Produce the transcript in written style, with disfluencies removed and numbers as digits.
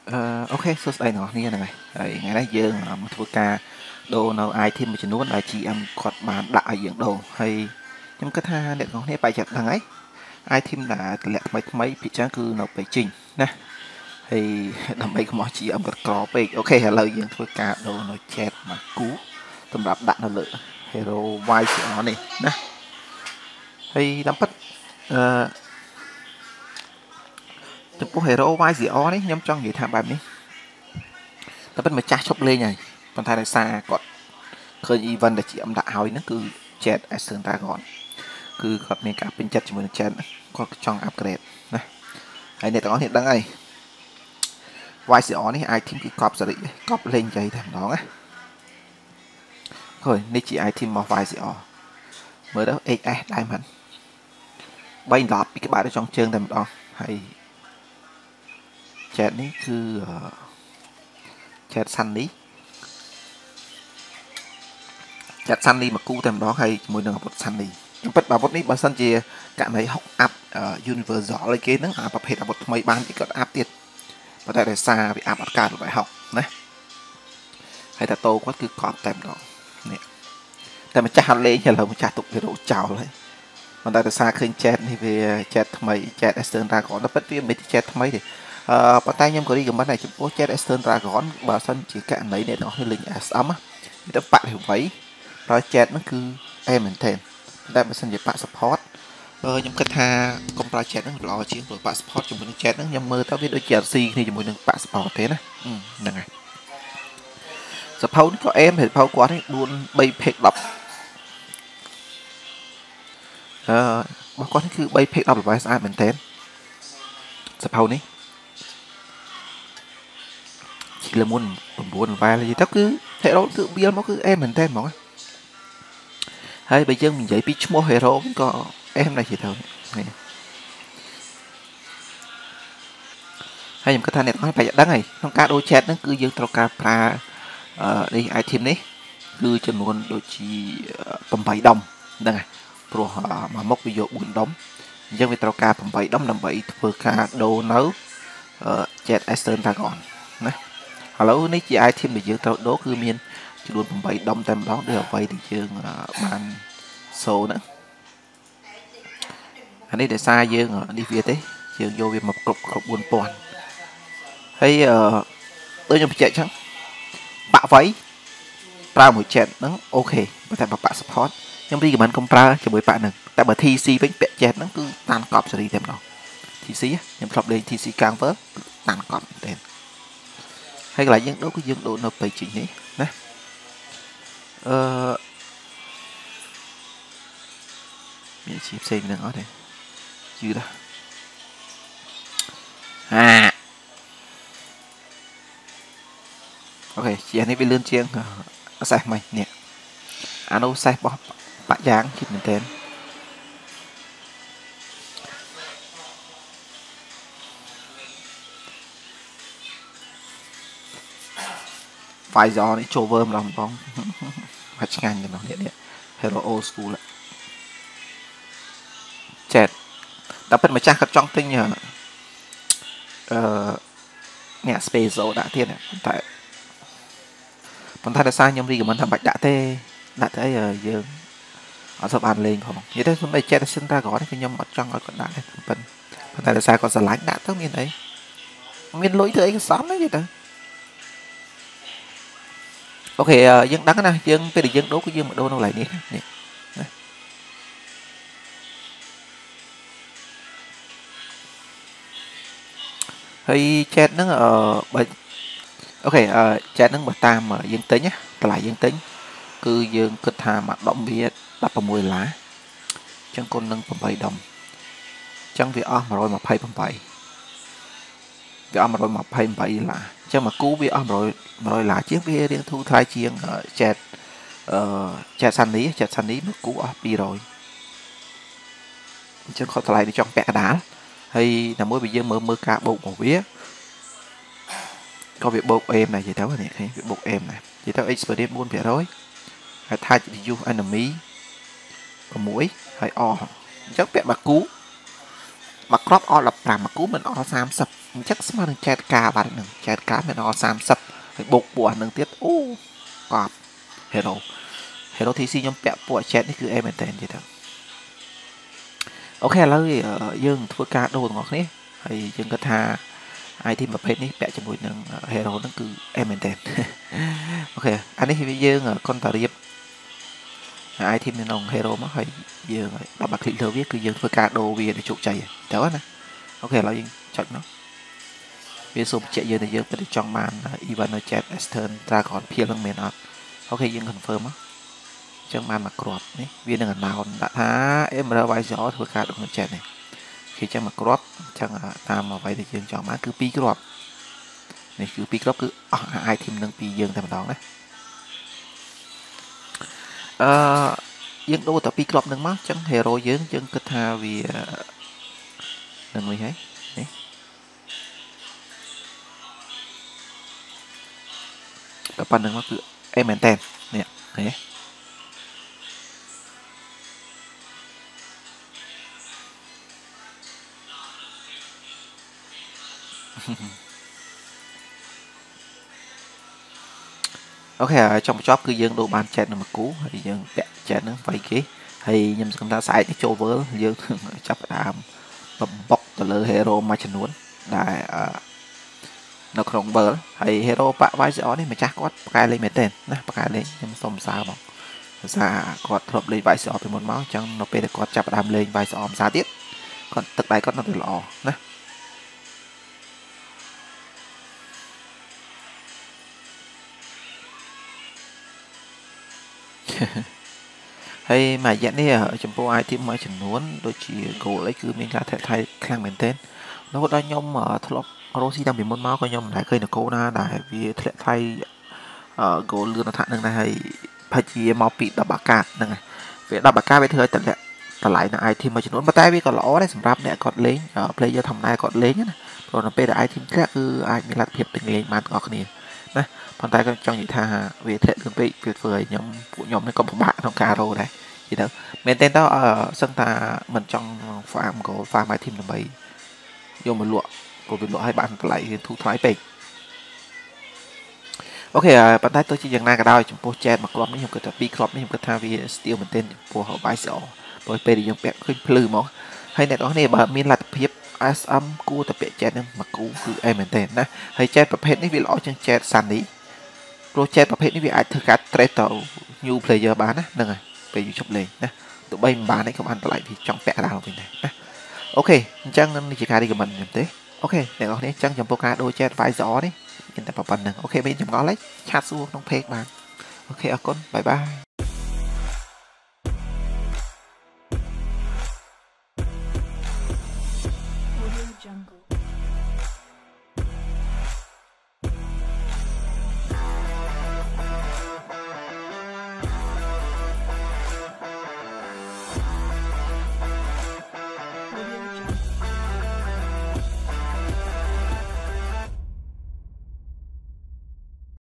អូខេសួស្តីអ្នកនរគ្នាហ្នឹងហើយថ្ងៃនេះយើងមកធ្វើការដូរនៅ item មួយចំនួនដែល GM គាត់បានដាក់ឲ្យយើងដូរហើយខ្ញុំគិតថាអ្នកនរគ្នាបែរចិត្តដឹងហើយ item ដែលតម្លាក់ថ្មីភាគច្រើនគឺនៅពេលជីងណាហើយដើម្បីកុំឲ្យ GM គាត់ក្រពេកអូខេឥឡូវយើងធ្វើការដូរនៅ chat មកគូសម្រាប់ដាក់នៅលើ hero YCR នេះណាហើយតាមពិតចំពោះ hero YCR នេះខ្ញុំចង់និយាយថាបែបនេះតែពិតម្ចាស់ឈប់លេងហើយប៉ុន្តែដោយសារគាត់ឃើញ event ដែល GM ដាក់ឲ្យហ្នឹងគឺ Jet Aston Dragon គឺគាត់មានការពេញចិត្តជាមួយនឹង Jet គាត់ចង់ upgrade ណាហើយអ្នកទាំងអស់គ្នាដឹងហើយ YCR នេះ item គឺកប់សេរីកប់លេងចៃតែម្ដងណាហើយនេះជា item របស់ YCR មើលទៅ HS Diamond 3 ដបពីក្បាលទៅចុងជើងតែម្ដងហើយ Jet នេះគឺJet Sunny មកគូតែម្ដងហើយជាមួយនឹងអាវុធ Sunny ខ្ញុំពិតអាវុធនេះបើសិនជាករណីហុកអាប់ Universal អីគេហ្នឹងអាប្រភេទអាវុធថ្មីបានគេគាត់អាប់ទៀតប៉ុន្តែដោយសារវាអាប់អត់កើតរបស់ហុកណាហើយតាតូគាត់គឺកប់តែម្ដងនេះតែម្ចាស់អត់លេងឥឡូវម្ចាស់ទុកវីរ៉ូចោលហើយប៉ុន្តែដោយសារឃើញ Jet នេះវា Jet ថ្មី Jet Aston Dragon តែពិតវាមិនមែន Jet ថ្មីទេប៉ុន្តែខ្ញុំក៏រីកមិនដែរចំពោះ Jet Aston Dragon បើសិនជាករណីអ្នកនរលេង SM វាទៅបាក់វាប្រើ Jet ហ្នឹងគឺអេមែនទេតែបើសិនជាបាក់ support ខ្ញុំគិតថាកុំប្រើ Jet ហ្នឹងល្អជាងព្រោះបាក់ support ជាមួយនឹង Jet ហ្នឹងខ្ញុំមើលទៅវាដូចជា RC គ្នាជាមួយនឹងបាក់ support ទេណាហ្នឹងហើយ support ក៏អេមហើយ support គាត់នេះ4 3 pick 10របស់គាត់នេះគឺ3 pick 10 device ស្អាតមែនទេ support នេះជាលមុន9 level ទៅគឺ hero គឺ build មកគឺអេមមែនទេហ្មងហើយបើយើងនិយាយពីឈ្មោះ hero ក៏អេមដែរជាទៅនេះហើយខ្ញុំគិតថាអ្នកទាំងអស់បែរដឹងហើយក្នុងការដូរ chat ហ្នឹងគឺយើងត្រូវការប្រើនេះ item នេះគឺចំនួនដូចជា8ដុំហ្នឹងហើយព្រោះមួយមុខវាយក4ដុំអញ្ចឹងវាត្រូវការ8ដុំដើម្បីធ្វើការដូរនៅ Jet Aston Dragon ណាឥឡូវនេះជា item ដែលយើងត្រូវដូរគឺមានចំនួន8ដុំតែម្ដងដូចអ្វីដែលយើងបានសូហ្នឹងអានេះដោយសារយើងនេះវាទេយើងយកវាមកគ្រប់4000ហើយដូចខ្ញុំបញ្ជាក់ចឹងបាក់វៃប្រើមួយ Jet ហ្នឹងអូខេប៉ុន្តែបើបាក់ support ខ្ញុំ recommend កុំប្រើជាមួយបាក់ហ្នឹងតែបើ TC វិញពាក់ Jet ហ្នឹងគឺតានកប់សេរីតែម្ដង TC ខ្ញុំធ្លាប់លេង TC Counter តានកប់មែនទេហើយកន្លែងយើងដូរគឺយើងដូរនៅពេលជីងនេះណាមានជាផ្សេងនឹងអត់ទេយឺតអូខេជានេះវាលឿនជាងសេះមិននេះអានោះសេះបោះបាក់យ៉ាងជិតមែនទេVisor នេះចូលវើម្ដងហាត់ឆ្ងាញ់ទៅនេះ Hero Old School Jet តែពិតម្ចាស់គាត់ចង់ទិញអ្នក Space ដាក់ទៀតប៉ុន្តែដោយសារខ្ញុំ recommend ថាបាច់ដាក់ទេដាក់ទៅអីយើងអត់សូវបានលេងផងនិយាយទៅខ្ញុំ Jet Aston Dragon នេះខ្ញុំអត់ចង់ឲ្យគាត់ដាក់ទេប៉ុន្តែដោយសារគាត់ស្រឡាញ់ដាក់ទៅមានអីមានលុយធ្វើអីក៏សមដែរទៅអូខេយើងដឹងណាយើងពេលដែលយើងដូរគឺយើងមកដូរនៅកន្លែងនេះនេះហើយ chat ហ្នឹងបើអូខេchat ហ្នឹងបើតាមយើងទិញណាតម្លៃយើងទិញគឺយើងគិតថាមួយដុំវា$16អញ្ចឹងគុណនឹង8ដុំអញ្ចឹងវាអស់128វាអស់$128អញ្ចឹងមកគូវាអស់$100ជាងវារៀងធូរថ្លៃជាង Jet Sunny មកគូអស់200អញ្ចឹងខុសថ្លៃទៅចង់ពាក់កណ្ដាលហើយតែមួយបើយើងមើលការបូករបស់វាក៏វាបូកអេមដែរនិយាយទៅនេះឃើញវាបូកអេមដែរនិយាយទៅ experience 4% ហើយ touch reduce enemy 6ហើយអអញ្ចឹងពាក់មកគូមកគ្រាប់អ15មកគូមិនអ30 chắc mà được chat cá bạn đừng chat cá mà nó sam sập bột bùa nâng tiết ô cọp hero hero thì si nhóm bẹo bùa chatนี่คือemเป็นtên gì đó ok แล้วយើងធ្វើការដូរទាំងអស់គ្នាហើយយើងគិតថា item ប្រភេទនេះពាក់ជាមួយនឹង hero ហ្នឹងគឺ em មែនតើអូខេអានេះយើងកុនតារៀប item នៅក្នុង hero មកហើយយើងដល់បាក់คลิกលើវាគឺយើងធ្វើការដូរវាđểជោគជ័យទៅណាអូខេឥឡូវយើងចុចនោះវាសូមបញ្ជាក់យើងថាយើងពិតចង់បាន event chat extern dragon ភៀលនឹងមែនអត់អូខេយើង confirm មកចឹងបានមកគ្រាប់នេះវានឹង announce ដាក់ថា emerald visor ធ្វើការដូរ chat នេះគេចឹងមកគ្រាប់ចឹងតាមអ្វីដែលយើងចង់បានគឺ2គ្រាប់នេះគឺ2គ្រាប់គឺអស់ item នឹងពីយើងតែម្ដងណាយើងដូរតែ2គ្រាប់នឹងមកចឹង hero យើងគិតថាវានឹងវិញហើយនេះតែប៉ុណ្្នឹងមកគឺអេមែនតើនេះឃើញទេអូខេចុងបញ្ចប់គឺយើងដូរបាន chat នឹងមួយគូហើយយើងពាក់ chat នឹងវាយគេហើយខ្ញុំសង្ឃឹមថាស្អែកនេះចូល world យើងចាប់ផ្ដើមបំបុកទៅលើ hero មួយចំនួនដែលនៅក្នុង world ហើយ hero បាក់ visor នេះម្ចាស់គាត់បកកែលេងមែនទេណាបកកែលេងខ្ញុំសូមសរសើរបងភាសាគាត់ធ្លាប់លេង visor ពីមុនមកអញ្ចឹងនៅពេលដែលគាត់ចាប់ផ្ដើមលេង visor ភាសាទៀតគាត់ទឹកដៃគាត់នៅតែល្អណាហើយមួយរយៈនេះចំពោះ item មួយចំនួនដូចជា goal អីគឺមានការធាក់ថៃខ្លាំងមែនទែនរហូតដល់ខ្ញុំធ្លាប់រស់ស៊ីតាំងពីមុនមកក៏ខ្ញុំមិនដែលឃើញនគរណាដែលវាធ្លាក់ថៃ goal លឿនអត់ហ្នឹងដែរហើយផាជាមកពី10បាកាតហ្នឹងហើយវា10បាកាវាធ្វើឲ្យតម្លៃនៅ item មួយចំនួនប៉ុន្តែវាក៏ល្អដែរសម្រាប់អ្នកគាត់លេង player ធម្មតាគាត់លេងណាព្រោះនៅពេលដែល item ធ្លាក់គឺអាចមានលទ្ធភាពទិញលេងបានទាំងអស់គ្នាណាប៉ុន្តែក៏ចង់និយាយថាវាធ្លាក់លឿនពេកវាធ្វើឲ្យពួកខ្ញុំនេះក៏ពិបាកក្នុងការរកដែរនិយាយទៅមែនតើសឹងថាមិនចង់ farm goal farm item ដើម្បីយកមកលក់ព្រោះវាលក់ឲ្យបានតម្លៃធូរថ្លៃពេកអូខេប៉ុន្តែទោះជាយ៉ាងណាក៏ដោយចំពោះ chat មួយគ្រាប់នេះខ្ញុំគិតថា2គ្រាប់នេះខ្ញុំគិតថាវា steal មែនទែនចំពោះ visor ព្រោះពេលដែលយើងពាក់ឃើញភ្លឺមកហើយអ្នកនរគ្នាបើមានលទ្ធភាព SM គួរតែពាក់ chat នឹងមកគូគឺអេមែនទែនណាហើយ chat ប្រភេទនេះវាល្អជាង chat Sunny ព្រោះ chat ប្រភេទនេះវាអាចធ្វើការ trade ទៅ new player បានណាហ្នឹងហើយពេលយូរជប់លេងណាទោះបីមិនបានទេក៏បានតម្លៃវាចង់ពាក់កណ្ដាលវិញដែរណាអូខេអញ្ចឹងនេះជាការ recommend ខ្ញុំទេអូខេអ្នកនរគ្នាអញ្ចឹងចំពោះការដូរ chat visor នេះមានតែប៉ុណ្្នឹងអូខេមានចម្ងល់ហើយឆាតសួរក្នុង page បានអូខេអរគុណបាយបាយ